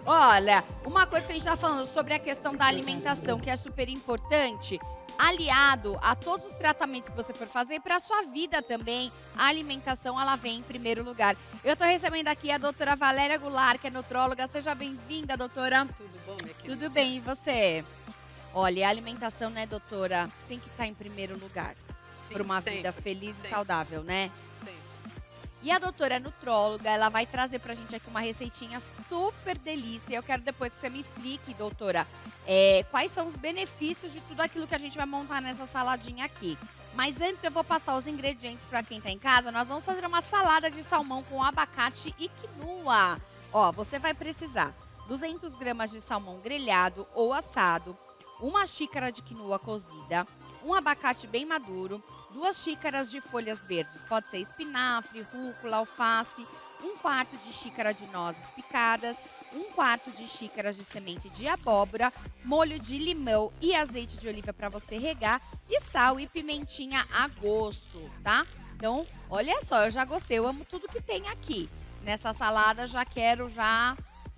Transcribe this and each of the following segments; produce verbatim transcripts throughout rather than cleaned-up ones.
Olha, uma coisa que a gente tá falando sobre a questão da alimentação, que é super importante, aliado a todos os tratamentos que você for fazer, para sua vida também, a alimentação, ela vem em primeiro lugar. Eu tô recebendo aqui a doutora Valéria Goulart, que é nutróloga. Seja bem-vinda, doutora. Tudo bom, minha querida? Tudo bem, e você? Olha, a alimentação, né, doutora, tem que estar em primeiro lugar para uma sempre, vida feliz sempre. e saudável, né? Sempre. E a doutora é nutróloga, ela vai trazer pra gente aqui uma receitinha super delícia. Eu quero depois que você me explique, doutora, é, quais são os benefícios de tudo aquilo que a gente vai montar nessa saladinha aqui. Mas antes eu vou passar os ingredientes pra quem tá em casa. Nós vamos fazer uma salada de salmão com abacate e quinoa. Ó, você vai precisar duzentas gramas de salmão grelhado ou assado, uma xícara de quinoa cozida, um abacate bem maduro, duas xícaras de folhas verdes, pode ser espinafre, rúcula, alface, um quarto de xícara de nozes picadas, um quarto de xícara de semente de abóbora, molho de limão e azeite de oliva para você regar e sal e pimentinha a gosto, tá? Então, olha só, eu já gostei, eu amo tudo que tem aqui. Nessa salada já quero já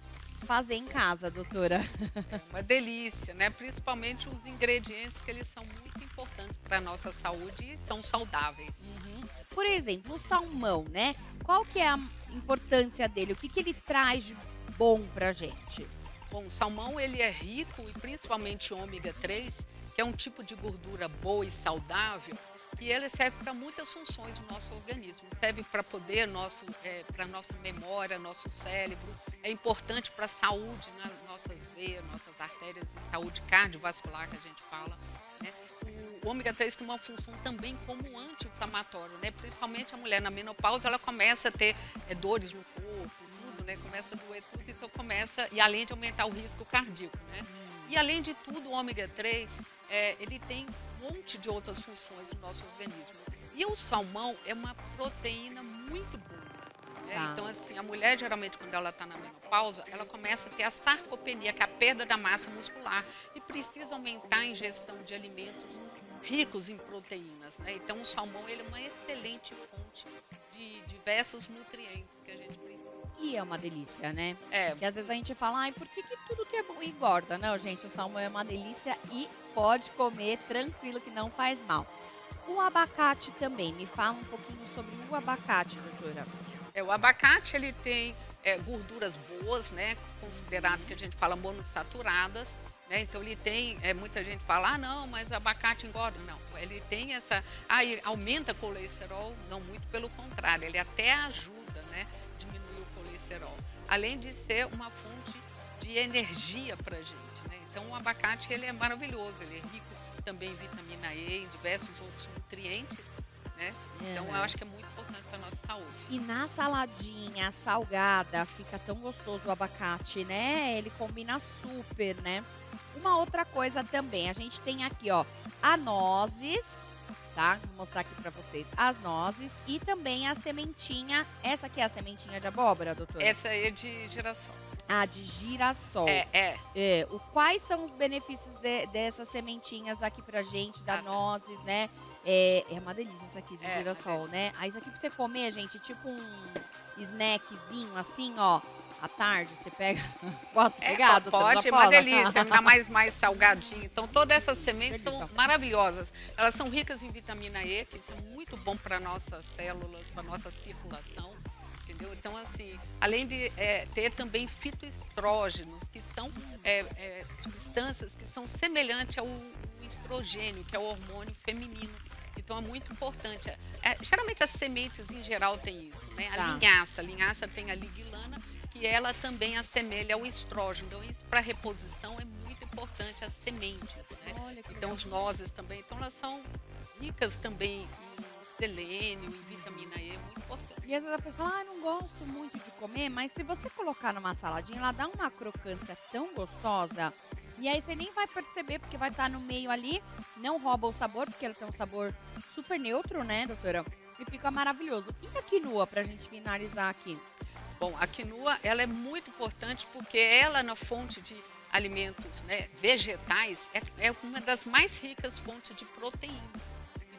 fazer em casa, doutora. É uma delícia, né? Principalmente os ingredientes, que eles são muito importantes para a nossa saúde e são saudáveis. Uhum. Por exemplo, o salmão, né? Qual que é a importância dele? O que, que ele traz de bom pra gente? Bom, o salmão, ele é rico e principalmente ômega três, que é um tipo de gordura boa e saudável, e ele serve para muitas funções do nosso organismo. Serve para poder, nosso, é, para nossa memória, nosso cérebro. É importante para a saúde nas nossas veias, nossas artérias e saúde cardiovascular, que a gente fala, né? O ômega três tem uma função também como anti-inflamatório, né? Principalmente a mulher na menopausa, ela começa a ter é, dores no corpo, tudo, né? Começa a doer tudo, então começa, e além de aumentar o risco cardíaco, né? Hum. E além de tudo, o ômega três, é, ele tem um monte de outras funções no nosso organismo. E o salmão é uma proteína muito boa. Né? Tá. Então, assim, a mulher, geralmente, quando ela está na menopausa, ela começa a ter a sarcopenia, que é a perda da massa muscular, e precisa aumentar a ingestão de alimentos ricos em proteínas. Né? Então, o salmão, ele é uma excelente fonte de diversos nutrientes que a gente precisa. E é uma delícia, né? É. Porque às vezes a gente fala, ai, por que, que tudo que é bom engorda? Não, gente, o salmão é uma delícia e pode comer tranquilo que não faz mal. O abacate também, me fala um pouquinho sobre o abacate, doutora. É, o abacate, ele tem é, gorduras boas, né? Considerado que a gente fala monossaturadas, né? Então ele tem, é, muita gente fala, ah não, mas o abacate engorda. Não, ele tem essa, ah, aumenta o colesterol, não, muito pelo contrário, ele até ajuda, né? Diminuir o colesterol. Além de ser uma fonte de energia pra gente, né? Então o abacate, ele é maravilhoso, ele é rico também em vitamina E, em diversos outros nutrientes, né? Então eu acho que é muito importante para nossa saúde. E na saladinha salgada fica tão gostoso o abacate, né? Ele combina super, né? Uma outra coisa também, a gente tem aqui, ó, a nozes, tá? Vou mostrar aqui pra vocês. As nozes e também a sementinha. Essa aqui é a sementinha de abóbora, doutora? Essa aí é de girassol. Ah, de girassol. É, é. É, o, quais são os benefícios de, dessas sementinhas aqui pra gente, da Ah, nozes, né? É, é uma delícia isso aqui de É, girassol, né? Aí isso aqui pra você comer, gente, tipo um snackzinho assim, ó. À tarde, você pega... Posso É, pegar, po- doutora pode, é Paula? uma delícia, ainda mais, mais salgadinho. Então, todas essas sementes são Delícia. maravilhosas. Elas são ricas em vitamina E, que isso é muito bom para nossas células, para nossa circulação, entendeu? Então, assim, além de é, ter também fitoestrógenos, que são é, é, substâncias que são semelhantes ao estrogênio, que é o hormônio feminino. Então, é muito importante. É, geralmente, as sementes, em geral, têm isso, né? A Tá. linhaça. A linhaça tem a ligilana, que ela também assemelha ao estrógeno. Então, isso para reposição é muito importante, as sementes, né? Olha que Então, legal. os nozes também. Então, elas são ricas também em selênio, em vitamina E, é muito importante. E às vezes a pessoa fala, ah, não gosto muito de comer, mas se você colocar numa saladinha, ela dá uma crocância tão gostosa. E aí você nem vai perceber, porque vai estar no meio ali, não rouba o sabor, porque ela tem um sabor super neutro, né, doutora? E fica maravilhoso. E a quinoa, pra gente finalizar aqui? Bom, a quinoa, ela é muito importante porque ela, na fonte de alimentos, né, vegetais, é, é uma das mais ricas fontes de proteína.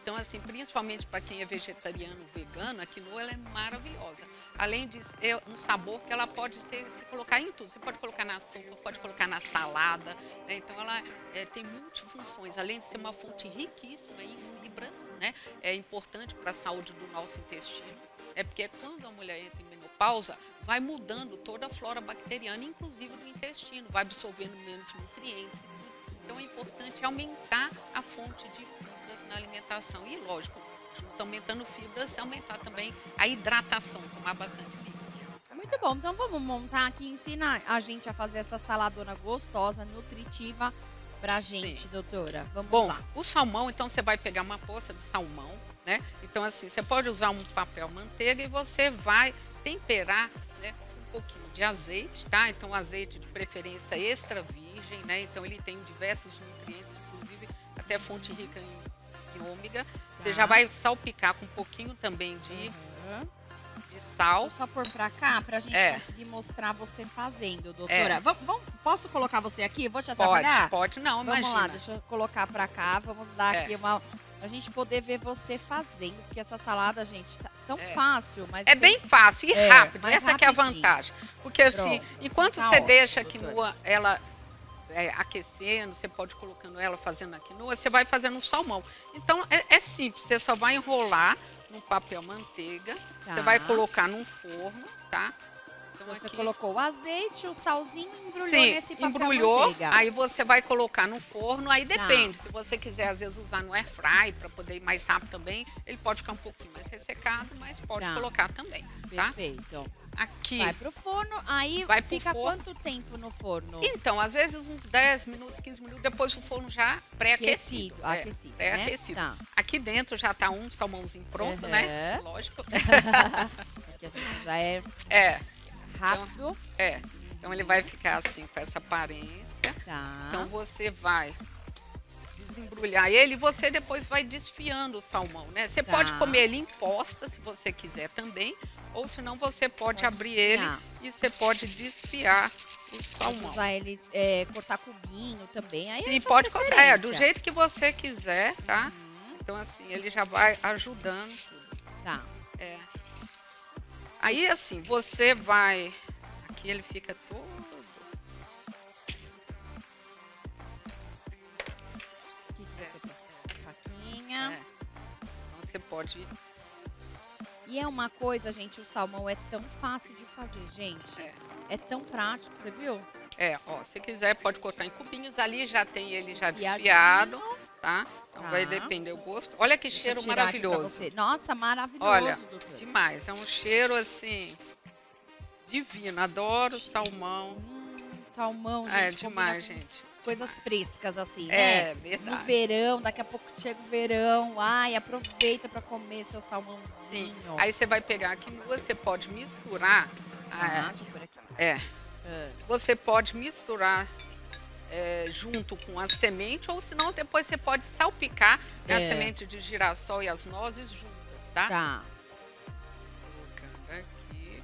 Então, assim, principalmente para quem é vegetariano, vegano, a quinoa ela é maravilhosa. Além de ser um sabor que ela pode ser, se colocar em tudo. Você pode colocar na sopa, pode colocar na salada, né? Então, ela é, tem multifunções. Além de ser uma fonte riquíssima em fibras, né? É importante para a saúde do nosso intestino. É porque quando a mulher entra em menopausa, vai mudando toda a flora bacteriana, inclusive do intestino, vai absorvendo menos nutrientes. Então, é importante aumentar a fonte de fibras na alimentação. E, lógico, junto aumentando fibras, aumentar também a hidratação, tomar bastante líquido. Muito bom. Então, vamos montar aqui, ensina a gente a fazer essa saladona gostosa, nutritiva pra gente, Sim. doutora. Vamos bom, lá. O salmão, então, você vai pegar uma poça de salmão, né? Então, assim, você pode usar um papel manteiga e você vai temperar, né, um pouquinho de azeite, tá? Então, azeite de preferência extra virgem, né? Então, ele tem diversos nutrientes, inclusive até fonte rica em, em ômega. Tá. Você já vai salpicar com um pouquinho também de, uhum. de sal. Deixa eu só pôr pra cá, pra gente é. conseguir mostrar você fazendo, doutora. É. Vamos, vamos, posso colocar você aqui? Vou te atrapalhar? Pode, pode não, vamos imagina. Vamos lá, deixa eu colocar pra cá. Vamos dar é. aqui uma... Pra gente poder ver você fazendo, porque essa salada, gente, tá tão é. fácil, mas... É tem... bem fácil e é, rápido, essa que é a vantagem. Porque assim, Pronto, enquanto tá você ótimo, deixa a quinoa, ela é, aquecendo, você pode ir colocando ela, fazendo a quinoa, você vai fazendo um salmão. Então, é, é simples, você só vai enrolar no papel manteiga, tá. Você vai colocar num forno, tá? Então, você aqui... colocou o azeite, o salzinho e embrulhou Sim, nesse papel embrulhou, manteiga. Aí você vai colocar no forno, aí depende. Tá. Se você quiser, às vezes, usar no air fry para poder ir mais rápido também, ele pode ficar um pouquinho mais ressecado, mas pode tá. colocar também, tá? Perfeito. Aqui. Vai pro forno, aí vai fica forno. Quanto tempo no forno? Então, às vezes uns dez minutos, quinze minutos, depois o forno já pré-aquecido. É, aquecido, pré-aquecido. Né? Tá. Aqui dentro já tá um salmãozinho pronto, uhum. né? Lógico. Porque a gente já é... É. Rápido. Então, é. Então ele vai ficar assim com essa aparência. Tá. Então você vai desembrulhar ele e você depois vai desfiando o salmão, né? Você tá. pode comer ele em posta, se você quiser também, ou senão você pode, pode abrir desfiar. ele e você pode desfiar o salmão. Pode usar ele, é, cortar cubinho também. Aí Sim, pode cortar, é, do jeito que você quiser, tá? Uhum. Então assim, ele já vai ajudando tudo. Tá. É. Aí, assim, você vai... Aqui ele fica todo... Aqui que você precisa faquinha. É. Então, você pode... E é uma coisa, gente, o salmão é tão fácil de fazer, gente. É, é tão prático, você viu? É, ó, se quiser pode cortar em cubinhos. Ali já tem ele já desfiado, tá? Então tá. Vai depender do gosto. Olha que Deixa cheiro maravilhoso. Nossa, maravilhoso, Olha, doutor. demais. É um cheiro, assim, divino. Adoro salmão. Hum, salmão, gente. É demais, gente. Coisas frescas, assim, é, né? Verdade. No verão, daqui a pouco chega o verão. Ai, aproveita para comer seu salmãozinho. Sim. Aí você vai pegar a quinoa, você pode misturar. Ah, deixa eu pôr aqui. É. é. Você pode misturar É, junto com a semente, ou senão depois você pode salpicar é. a semente de girassol e as nozes juntas, tá? Tá. Colocando aqui.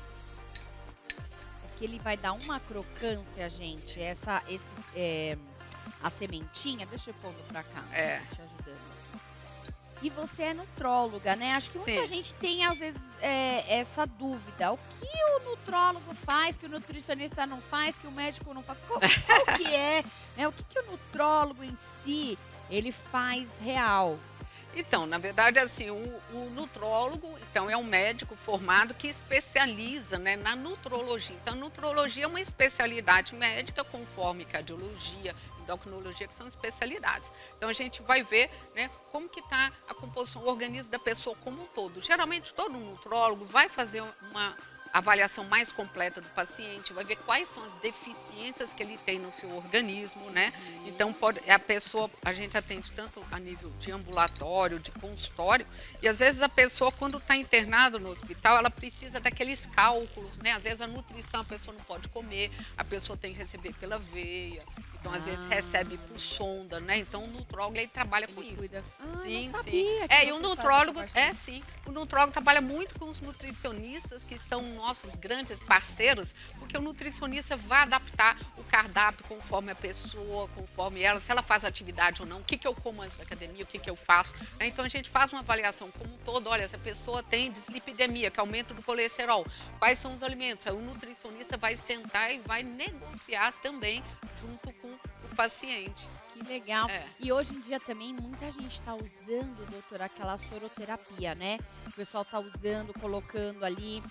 Porque ele vai dar uma crocância, gente. Essa, esses, é, a sementinha, deixa eu pondo pra cá. É. Te ajudando. E você é nutróloga, né? Acho que muita Sim. gente tem, às vezes, é, essa dúvida. O que o nutrólogo faz, que o nutricionista não faz, que o médico não faz? Qual, qual que é? Né? O que, que o nutrólogo em si, ele faz real? Então, na verdade, assim, o, o nutrólogo, então, é um médico formado que especializa, né, na nutrologia. Então, a nutrologia é uma especialidade médica, conforme cardiologia, endocrinologia, que são especialidades. Então, a gente vai ver, né, como que está a composição, o organismo da pessoa como um todo. Geralmente, todo nutrólogo vai fazer uma avaliação mais completa do paciente, vai ver quais são as deficiências que ele tem no seu organismo, né? Uhum. Então, pode, a pessoa, a gente atende tanto a nível de ambulatório, de consultório, e às vezes a pessoa, quando está internada no hospital, ela precisa daqueles cálculos, né? Às vezes a nutrição a pessoa não pode comer, a pessoa tem que receber pela veia, então às ah. vezes recebe por sonda, né? Então o nutrólogo, ele trabalha ele com cuida. isso. Ah, sim, não sim. É, e o nutrólogo, é sim, o nutrólogo trabalha muito com os nutricionistas, que são nossos grandes parceiros, porque o nutricionista vai adaptar o cardápio conforme a pessoa, conforme ela, se ela faz atividade ou não, o que, que eu como antes da academia, o que, que eu faço. Então a gente faz uma avaliação como um todo, olha, se a pessoa tem dislipidemia, que é aumento do colesterol, quais são os alimentos? Aí o nutricionista vai sentar e vai negociar também junto com o paciente. Que legal. É. E hoje em dia também muita gente está usando, doutora, aquela soroterapia, né? O pessoal está usando, colocando ali,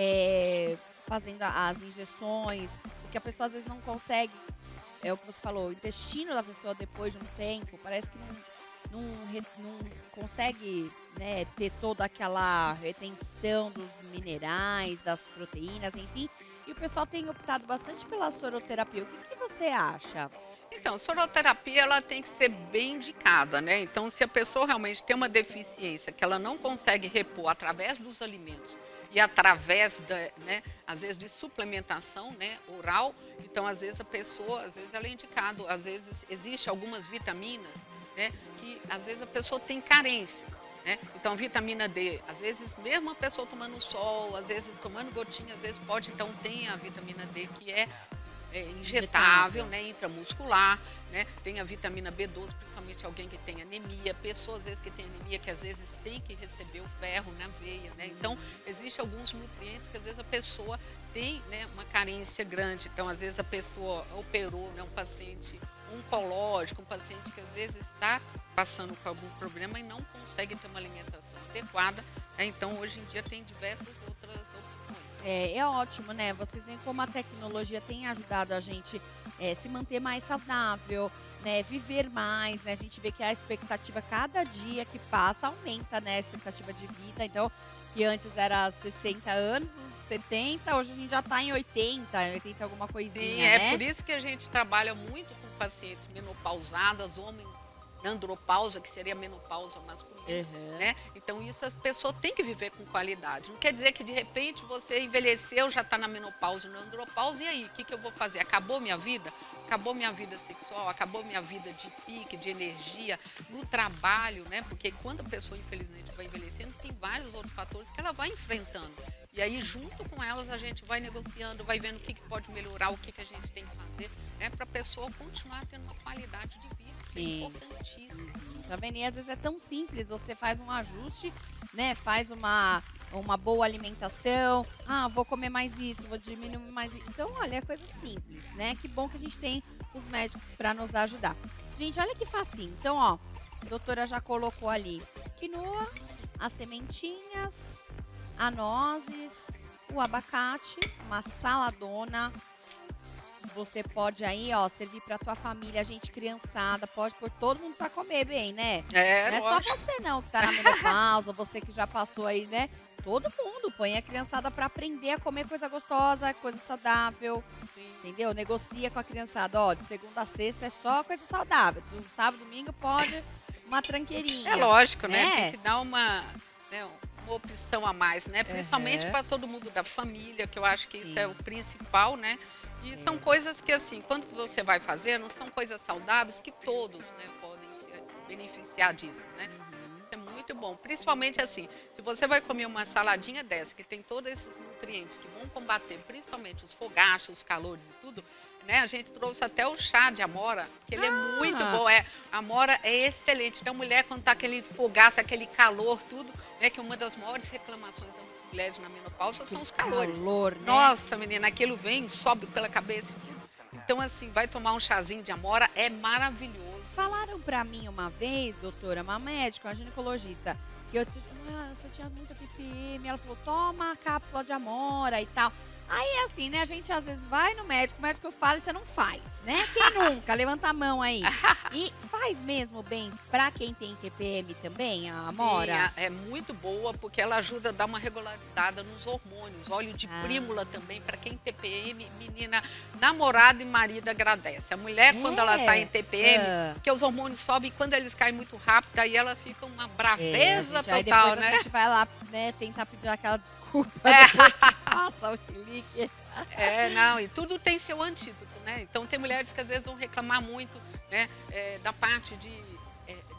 é, fazendo as injeções, porque a pessoa às vezes não consegue, é o que você falou, o intestino da pessoa depois de um tempo, parece que não, não, re- não consegue, né, ter toda aquela retenção dos minerais, das proteínas, enfim. E o pessoal tem optado bastante pela soroterapia. O que, que você acha? Então, soroterapia ela tem que ser bem indicada, né? Então, se a pessoa realmente tem uma deficiência que ela não consegue repor através dos alimentos e através, da, né, às vezes, de suplementação, né, oral, então, às vezes, a pessoa, às vezes, ela é indicada, às vezes, existe algumas vitaminas, né, que, às vezes, a pessoa tem carência, né? Então, vitamina D, às vezes, mesmo a pessoa tomando sol, às vezes, tomando gotinha, às vezes, pode, então, tem a vitamina D, que é É injetável, né, intramuscular, né, tem a vitamina B doze, principalmente alguém que tem anemia, pessoas às vezes que tem anemia, que às vezes tem que receber o ferro na veia, né, então existem alguns nutrientes que às vezes a pessoa tem, né, uma carência grande, então às vezes a pessoa operou, né, um paciente oncológico, um paciente que às vezes está passando por algum problema e não consegue ter uma alimentação adequada, né, então hoje em dia tem diversas outras opções. É, é ótimo, né? Vocês veem como a tecnologia tem ajudado a gente é, se manter mais saudável, né? Viver mais, né? A gente vê que a expectativa, cada dia que passa, aumenta, né? A expectativa de vida. Então, que antes era sessenta anos, setenta, hoje a gente já está em oitenta, oitenta alguma coisinha, Sim, né? é por isso que a gente trabalha muito com pacientes menopausadas, homens na andropausa, que seria a menopausa masculina, Uhum. né? Então isso a pessoa tem que viver com qualidade. Não quer dizer que de repente você envelheceu, já está na menopausa, na andropausa, e aí, o que, que eu vou fazer? Acabou minha vida? Acabou minha vida sexual, acabou minha vida de pique, de energia, no trabalho, né? Porque quando a pessoa, infelizmente, vai envelhecendo, tem vários outros fatores que ela vai enfrentando. E aí, junto com elas, a gente vai negociando, vai vendo o que, que pode melhorar, o que, que a gente tem que fazer, né? Para a pessoa continuar tendo uma qualidade de vida. Isso é Sim. importantíssimo. Tá vendo? E às vezes é tão simples, você faz um ajuste, né? Faz uma, uma boa alimentação. Ah, vou comer mais isso, vou diminuir mais isso. Então, olha, é coisa simples, né? Que bom que a gente tem os médicos para nos ajudar. Gente, olha que facinho. Então, ó, a doutora já colocou ali quinoa, as sementinhas, a nozes, o abacate, uma saladona. Você pode aí, ó, servir pra tua família, gente criançada, pode pôr todo mundo pra comer bem, né? É, Não é só lógico. você não que tá na menopausa, você que já passou aí, né? Todo mundo põe a criançada pra aprender a comer coisa gostosa, coisa saudável, Sim. entendeu? Negocia com a criançada, ó, de segunda a sexta é só coisa saudável. Do sábado, domingo pode uma tranqueirinha. É lógico, né? né? Tem que dar uma, né, uma opção a mais, né? Principalmente Uhum. para todo mundo da família, que eu acho que isso Sim. é o principal, né? E É. são coisas que, assim, quando você vai fazer, não são coisas saudáveis que todos, né, podem se beneficiar disso, né? Isso é muito bom. Principalmente, assim, se você vai comer uma saladinha dessa, que tem todos esses nutrientes que vão combater, principalmente os fogachos, os calores e tudo, né? A gente trouxe até o chá de amora, que ele Ah. é muito bom. É, a amora é excelente. Então, a mulher, quando tá aquele fogaço, aquele calor, tudo, né? Que uma das maiores reclamações das mulheres na menopausa são os calores. Calor, né? Nossa, menina, aquilo vem, sobe pela cabeça. Então, assim, vai tomar um chazinho de amora, é maravilhoso. Falaram pra mim uma vez, doutora, uma médica, uma ginecologista, que eu, tinha- ah, eu só tinha muita P P M. Ela falou, toma a cápsula de amora e tal. Aí, assim, né, a gente às vezes vai no médico, o médico fala e você não faz, né? Quem nunca? Levanta a mão aí. E faz mesmo bem pra quem tem T P M também, a amora? Sim, é muito boa porque ela ajuda a dar uma regularidade nos hormônios. Óleo de Ah. prímula também, para quem tem T P M, menina, namorado e marido agradece. A mulher, quando ela tá em T P M, Ah. porque os hormônios sobem e quando eles caem muito rápido, aí ela fica uma É, braveza gente, aí total, depois né? a gente vai lá, né, tentar pedir aquela desculpa É. depois que passa o chilique. É, não, e tudo tem seu antídoto, né? Então tem mulheres que às vezes vão reclamar muito, né, é, da parte de, é, de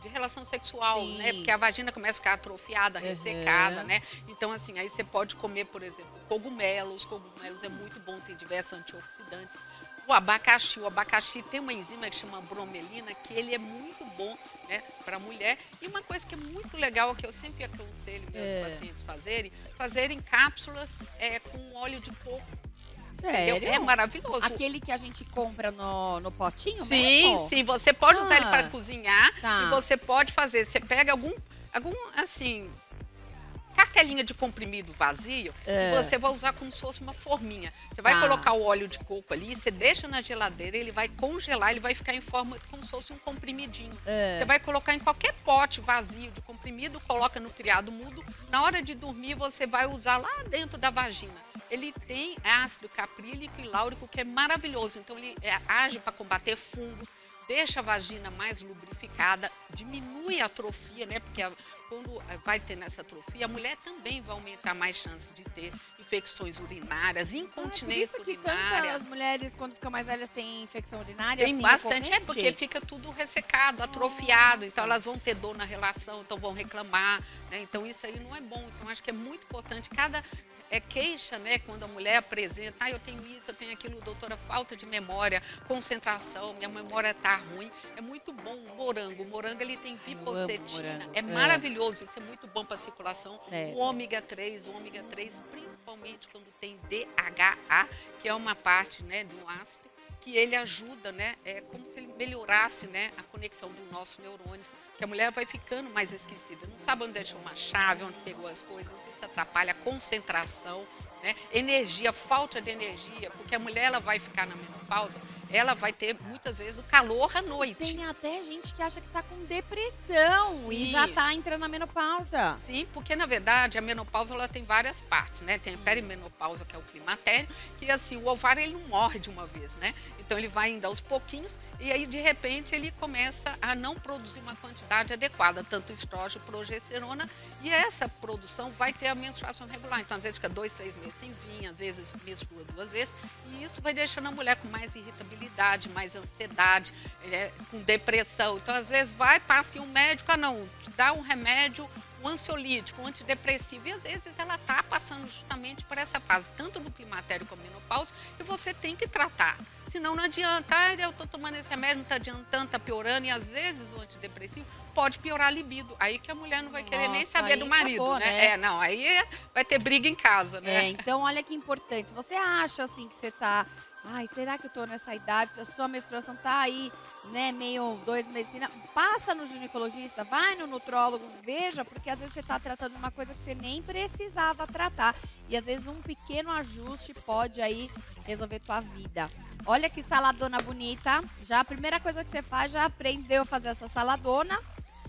de relação sexual, Sim. né? Porque a vagina começa a ficar atrofiada, ressecada, Uhum. né? Então, assim, aí você pode comer, por exemplo, cogumelos. Cogumelos é muito bom, tem diversos antioxidantes. O abacaxi, o abacaxi tem uma enzima que chama bromelina, que ele é muito bom, né, para a mulher. E uma coisa que é muito legal, que eu sempre aconselho meus É. pacientes fazerem, fazerem cápsulas é, com óleo de coco. Sério? Entendeu? É maravilhoso. Aquele que a gente compra no, no potinho Sim, mesmo? sim, você pode usar Ah. ele para cozinhar Tá. e você pode fazer, você pega algum, algum assim, cartelinha de comprimido vazio É. e você vai usar como se fosse uma forminha. Você vai Tá. colocar o óleo de coco ali, você deixa na geladeira, ele vai congelar, ele vai ficar em forma como se fosse um comprimidinho. É. Você vai colocar em qualquer pote vazio de comprimido, coloca no criado mudo. Na hora de dormir, você vai usar lá dentro da vagina. Ele tem ácido caprílico e láurico, que é maravilhoso. Então, ele é, age para combater fungos, deixa a vagina mais lubrificada, diminui a atrofia, né? Porque a, quando vai ter nessa atrofia, a mulher também vai aumentar mais chances de ter infecções urinárias, incontinência Ah, por isso que urinária. tantas mulheres, quando ficam mais velhas, têm infecção urinária? Tem assim, bastante, é recorrente? porque fica tudo ressecado, atrofiado, Nossa. então elas vão ter dor na relação, então vão reclamar, né? Então isso aí não é bom. Então acho que é muito importante cada é, queixa, né? Quando a mulher apresenta, ah, eu tenho isso, eu tenho aquilo, doutora, falta de memória, concentração, minha memória tá ruim. É muito bom o morango. O morango ele tem vipocetina, morango. é É. maravilhoso, isso é muito bom para circulação. Certo. O ômega três, o ômega três, principalmente quando tem D H A, que é uma parte, né, do ácido, que ele ajuda, né, é como se ele melhorasse, né, a conexão dos nossos neurônios, que a mulher vai ficando mais esquecida, não sabe onde deixou uma chave, onde pegou as coisas, isso atrapalha a concentração, né, energia, falta de energia, porque a mulher ela vai ficar na menopausa, ela vai ter muitas vezes o calor à noite. Tem até gente que acha que tá com depressão e Sim. já tá entrando na menopausa. Sim, porque na verdade a menopausa ela tem várias partes, né? Tem a perimenopausa, que é o climatério, que assim, o ovário ele não morre de uma vez, né? Então ele vai indo aos pouquinhos e aí de repente ele começa a não produzir uma quantidade adequada, tanto estrógeno, progesterona, e essa produção vai ter a menstruação regular. Então às vezes fica dois, três meses sem vir, às vezes menstrua duas vezes, e isso vai deixando a mulher com mais irritabilidade, mais ansiedade, é, com depressão. Então às vezes vai, passa em um médico, ah não, dá um remédio, um ansiolítico, um antidepressivo, e às vezes ela está passando justamente por essa fase, tanto no climatério como na menopausa, e você tem que tratar. Senão não adianta, ah, eu estou tomando esse remédio, não está adiantando, está piorando, e às vezes o antidepressivo pode piorar a libido. Aí que a mulher não vai querer nem Nossa, saber aí do marido, acabou, né? né? É, não, aí é- vai ter briga em casa, né? É, então olha que importante. Se você acha assim que você tá, ai, será que eu tô nessa idade, a sua menstruação tá aí, né, meio dois meses, assim, não, passa no ginecologista, vai no nutrólogo, veja, porque às vezes você tá tratando uma coisa que você nem precisava tratar. E às vezes um pequeno ajuste pode aí resolver tua vida. Olha que saladona bonita. Já a primeira coisa que você faz, já aprendeu a fazer essa saladona,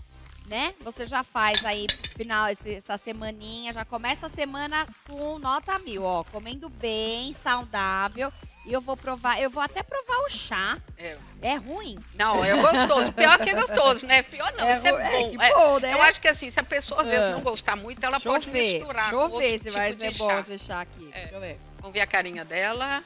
né? Você já faz aí final esse- essa semaninha, já começa a semana com nota mil, ó, comendo bem, saudável. E eu vou provar, eu vou até provar o chá. É. É ruim? Não, é gostoso. Pior que é gostoso, né? Pior não, É isso é ru- é, bom. que bom, né? Eu acho que assim, se a pessoa às vezes Ah. não gostar muito, ela Deixa eu pode ver, misturar deixa com eu ver outro se vai tipo ser de bom chá. esse chá aqui. É. Deixa eu ver. Vamos ver a carinha dela.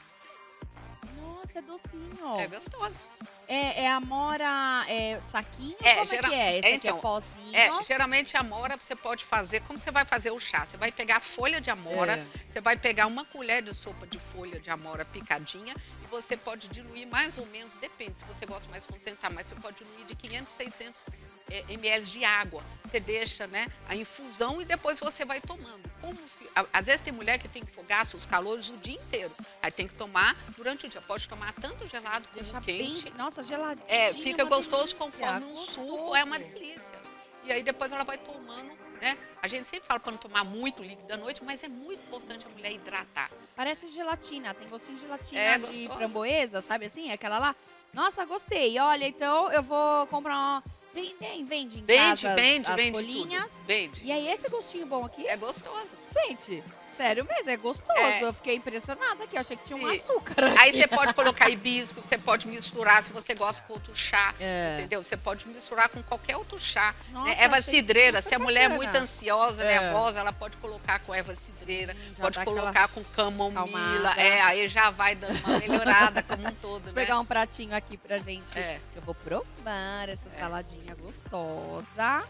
Nossa, é docinho. É gostoso. É, é amora, é saquinho? É, Como geral- é que é? Esse é, aqui é então, pozinho. É, geralmente a amora você pode fazer, como você vai fazer o chá? Você vai pegar a folha de amora, É. você vai pegar uma colher de sopa de folha de amora picadinha e você pode diluir mais ou menos, depende, se você gosta mais concentrado, mas você pode diluir de quinhentos, seiscentos é, mililitros de água. Você deixa, né, a infusão e depois você vai tomando. Como se, a- às vezes tem mulher que tem fogaço, os calores o dia inteiro. Aí tem que tomar durante o dia. Pode tomar tanto gelado como Deixa quente. bem, nossa, geladinho. É, fica uma gostoso delícia, conforme um gostoso. suco, é uma delícia. E aí depois ela vai tomando, né? A gente sempre fala para não tomar muito líquido à noite, mas é muito importante a mulher hidratar. Parece gelatina, tem gostinho de gelatina É, de gostoso. framboesa, sabe assim? Aquela lá. Nossa, gostei. Olha, então eu vou comprar uma... Vem, tem, vende em Vende, casa as- vende, as vende folhinhas. tudo. Vende. E aí esse gostinho bom aqui, É gostoso. gente, Sério mesmo, é gostoso. É. Eu fiquei impressionada aqui, eu achei que tinha um Sim. açúcar aqui. Aí você pode colocar hibisco, você pode misturar, se você gosta com outro chá, É. entendeu? Você pode misturar com qualquer outro chá. Nossa, né? Erva achei cidreira, super se a mulher é bacana. muito ansiosa, É. nervosa, ela pode colocar com erva cidreira, Hum, já pode dá colocar aquela com camomila, acalmada. é, aí já vai dando uma melhorada como um todo, Deixa eu né? pegar um pratinho aqui pra gente. É. Eu vou provar essa É. saladinha gostosa.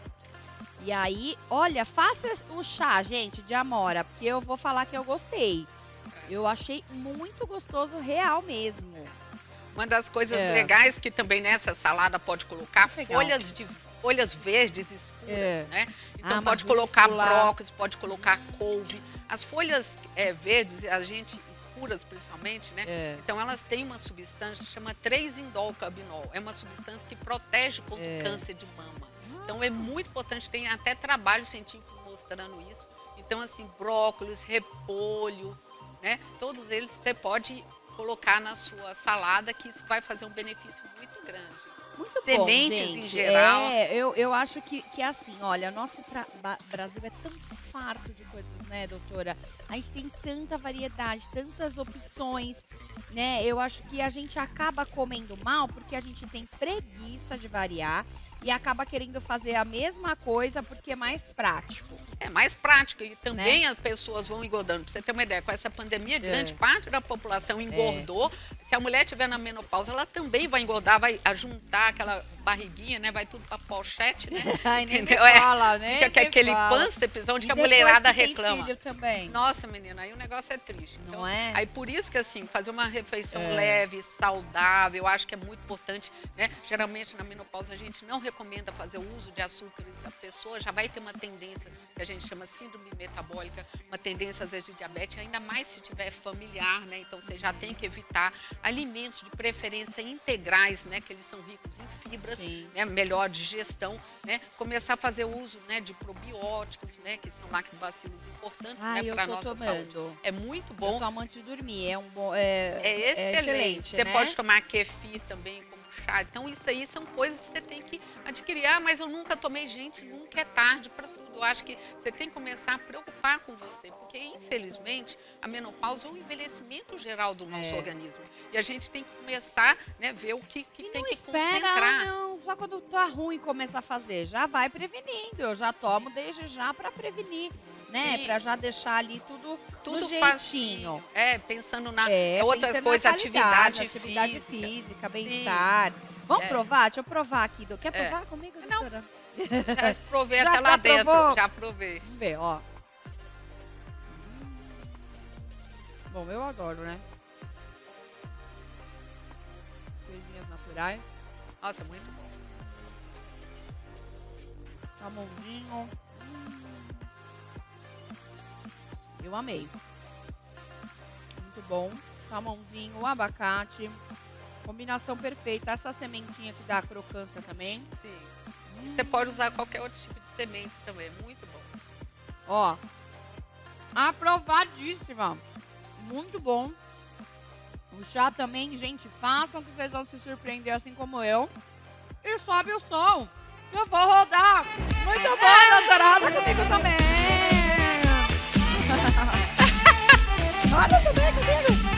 E aí, olha, faça o chá, gente, de amora, porque eu vou falar que eu gostei. É. Eu achei muito gostoso, real mesmo. Uma das coisas É. legais que também nessa salada pode colocar Legal. folhas de folhas verdes escuras, É. né? Então Ah, pode uma colocar rúcula. brócolis, pode colocar couve. As folhas é, verdes, a gente escuras principalmente, né? É. Então elas têm uma substância que chama três indol cabinol. É uma substância que protege contra É. o câncer de mama. Então é muito importante, tem até trabalho científico mostrando isso. Então assim, brócolis, repolho, né? Todos eles você pode colocar na sua salada, que isso vai fazer um benefício muito grande. Muito Sementes bom, gente. em geral. É, eu, eu acho que, que assim, olha, nosso pra- ba- Brasil é tão farto de coisas, né, doutora? A gente tem tanta variedade, tantas opções, né? Eu acho que a gente acaba comendo mal porque a gente tem preguiça de variar e acaba querendo fazer a mesma coisa porque é mais prático. É mais prático e também Né? as pessoas vão engordando. Pra você ter uma ideia, com essa pandemia, É. grande parte da população engordou. Se a mulher estiver na menopausa, ela também vai engordar, vai juntar aquela barriguinha, né? Vai tudo pra pochete, né? Ai, nem me Entendeu? É. fala, né? Fica com aquele pâncreas, onde que a mulherada reclama. Filho também. Nossa, menina, aí o negócio é triste. Não Então, é? Aí por isso que, assim, fazer uma refeição É. leve, saudável, eu acho que é muito importante, né? Geralmente, na menopausa, a gente não recomenda fazer o uso de açúcares. A pessoa já vai ter uma tendência, que a gente chama síndrome metabólica, uma tendência, às vezes, de diabetes, ainda mais se tiver familiar, né? Então, você já tem que evitar alimentos de preferência integrais, né? Que eles são ricos em fibras, Sim. né, melhor digestão, né, começar a fazer uso, né, de probióticos, né, que são lactobacilos importantes, Ai, né, eu para tô nossa tomando. saúde. É muito Eu bom, tô amante de dormir, é um bom. É, é excelente. excelente, Você né? pode tomar kefir também como chá. Então isso aí são coisas que você tem que adquirir. Ah, mas eu nunca tomei, gente, nunca é tarde para tudo. Eu acho que você tem que começar a preocupar com você, porque infelizmente a menopausa é um envelhecimento geral do nosso É. organismo. E a gente tem que começar, né, ver o que, que E tem não que espera, concentrar. não, só quando tá ruim começar a fazer. Já vai prevenindo. Eu já tomo desde já pra prevenir, né? Sim. Pra já deixar ali tudo, Tudo no jeitinho. facinho. É, pensando na É, outras pensando na coisas, qualidade, atividade, atividade física. física, bem-estar. Vamos É. provar? Deixa eu provar aqui. do- Quer É. provar comigo, Não. doutora? Já provei Já até lá tá, dentro, provou? já provei. Vamos ver, ó. Bom, eu adoro, né? Coisinhas naturais. Nossa, muito bom. Salmãozinho. Hum. Eu amei. Muito bom. Salmãozinho, abacate. Combinação perfeita. Essa sementinha que dá crocância também. Sim. Você pode usar qualquer outro tipo de sementes também, é muito bom. Ó. Aprovadíssima. Muito bom. O chá também, gente, façam que vocês vão se surpreender assim como eu. E sobe o som. Eu vou rodar. Muito bom, doutora. Roda comigo também. Roda também comigo.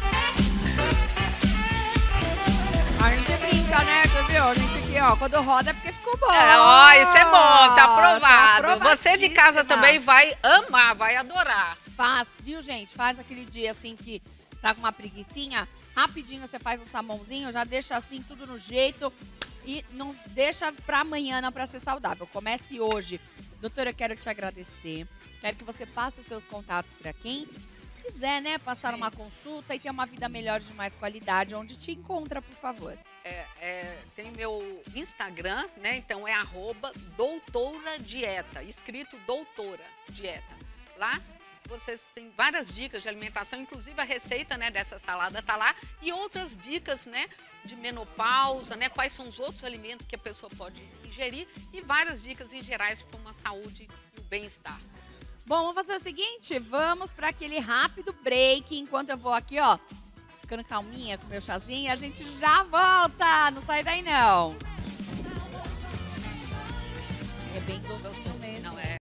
A gente brinca, né? Tu viu? A gente aqui, ó, quando roda é porque ficou bom. É, ó, isso é bom, tá aprovado. Tá Você de casa aprovadíssima. também vai amar, vai adorar. Faz, viu, gente? Faz aquele dia assim que tá com uma preguicinha. Rapidinho você faz um salmãozinho, já deixa assim tudo no jeito. E não deixa pra amanhã, não, pra ser saudável. Comece hoje. Doutora, eu quero te agradecer. Quero que você passe os seus contatos pra quem quiser, né? Passar uma consulta e ter uma vida melhor de mais qualidade. Onde te encontra, por favor. É, é, tem meu Instagram, né? Então é arroba doutora dieta, escrito doutora dieta. Lá vocês têm várias dicas de alimentação, inclusive a receita, né, dessa salada tá lá e outras dicas, né, de menopausa, né, quais são os outros alimentos que a pessoa pode ingerir e várias dicas em gerais para uma saúde e o bem-estar. Bom, vamos fazer o seguinte, vamos para aquele rápido break, enquanto eu vou aqui, ó, ficando calminha com meu chazinho, a gente já volta, não sai daí não. É bem gostoso mesmo. Não é?